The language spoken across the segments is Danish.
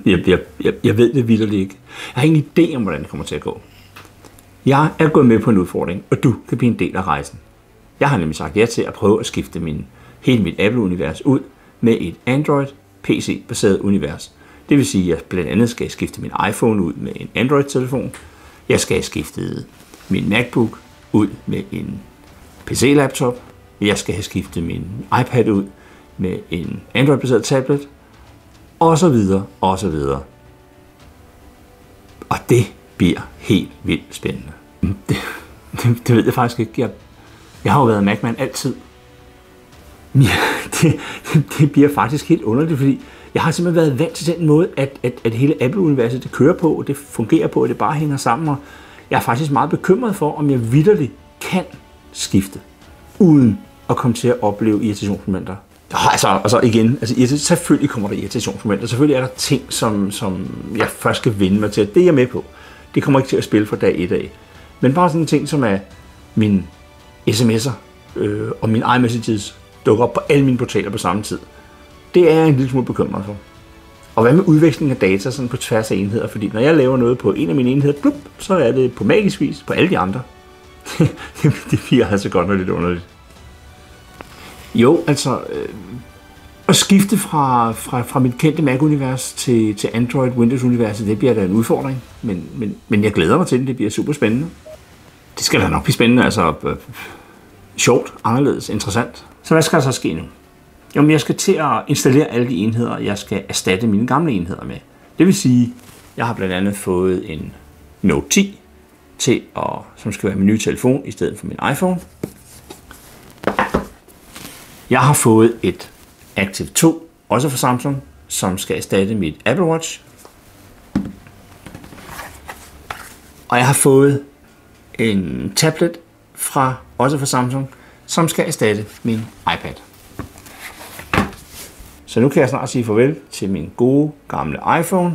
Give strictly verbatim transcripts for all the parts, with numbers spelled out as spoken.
Jeg, jeg, jeg, jeg ved det vitterligt ikke. Jeg har ingen idé om, hvordan det kommer til at gå. Jeg er gået med på en udfordring, og du kan blive en del af rejsen. Jeg har nemlig sagt ja til at prøve at skifte min, hele mit Apple-univers ud med et Android-P C-baseret univers. Det vil sige, at jeg blandt andet skal skifte min iPhone ud med en Android-telefon. Jeg skal skifte min MacBook ud med en P C-laptop. Jeg skal have skiftet min iPad ud med en Android-baseret tablet. Og så videre, og så videre. Og det bliver helt vildt spændende. Det, det, det ved jeg faktisk ikke. Jeg, jeg har jo været Mac-mand altid. Ja, det, det bliver faktisk helt underligt, fordi jeg har simpelthen været vant til den måde, at, at, at hele Apple-universet det kører på, og det fungerer på, og det bare hænger sammen. Og jeg er faktisk meget bekymret for, om jeg vitterligt kan skifte, uden at komme til at opleve irritationsmomenter. Altså, altså igen, altså, selvfølgelig kommer der irritationsmomenter. Selvfølgelig er der ting, som, som jeg først skal vende mig til. Det er jeg med på. Det kommer ikke til at spille fra dag et af. Men bare sådan en ting, som er mine sms'er øh, og mine iMessages dukker op på alle mine portaler på samme tid. Det er jeg en lille smule bekymret for. Og hvad med udveksling af data sådan på tværs af enheder? Fordi når jeg laver noget på en af mine enheder, blup, så er det på magisk vis på alle de andre. Det bliver altså godt nok lidt underligt. Jo, altså øh, at skifte fra, fra, fra mit kendte Mac-univers til, til Android-Windows-universet, det bliver da en udfordring. Men, men, men jeg glæder mig til det, det bliver super spændende. Det skal da nok blive spændende, altså øh, sjovt, anderledes, interessant. Så hvad skal der så ske nu? Jamen, jeg skal til at installere alle de enheder, jeg skal erstatte mine gamle enheder med. Det vil sige, jeg har blandt andet fået en Note ti, til at, som skal være min nye telefon i stedet for min iPhone. Jeg har fået et Active to, også fra Samsung, som skal erstatte mit Apple Watch. Og jeg har fået en tablet, fra, også fra Samsung, som skal erstatte min iPad. Så nu kan jeg snart sige farvel til min gode gamle iPhone.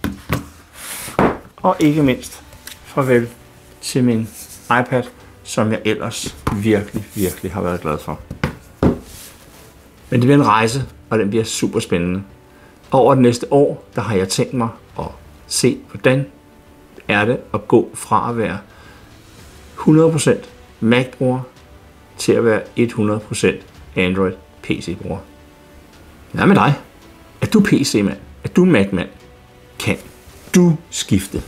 Og ikke mindst farvel til min iPad, som jeg ellers virkelig, virkelig har været glad for. Men det bliver en rejse, og den bliver super spændende. Over det næste år, der har jeg tænkt mig at se, hvordan er det at gå fra at være hundrede procent Mac-bruger til at være hundrede procent Android P C-bruger. Hvad med dig? Er du P C-mand? Er du Mac-mand? Kan du skifte?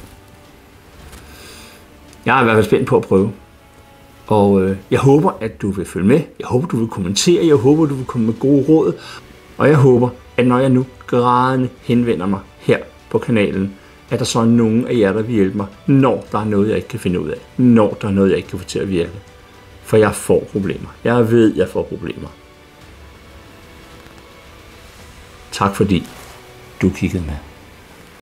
Jeg er i hvert fald spændt på at prøve. Og øh, jeg håber, at du vil følge med. Jeg håber, du vil kommentere. Jeg håber, du vil komme med gode råd. Og jeg håber, at når jeg nu grædende henvender mig her på kanalen, at der så er nogen af jer, der vil hjælpe mig, når der er noget, jeg ikke kan finde ud af. Når der er noget, jeg ikke kan få til at virke. For jeg får problemer. Jeg ved, jeg får problemer. Tak fordi du kiggede med.